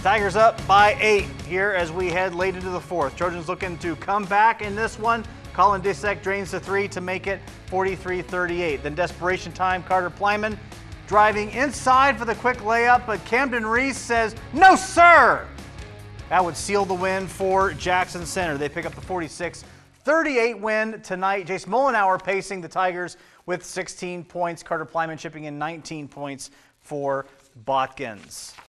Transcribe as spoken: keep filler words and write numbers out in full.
Tigers up by eight here as we head late into the fourth. Trojans looking to come back in this one. Colin Disick drains the three to make it forty-three thirty-eight. Then desperation time, Carter Plyman driving inside for the quick layup, but Camden Reese says, no sir! That would seal the win for Jackson Center. They pick up the forty-six thirty-eight win tonight. Jace Mullenauer pacing the Tigers with sixteen points. Carter Plyman chipping in nineteen points for Botkins.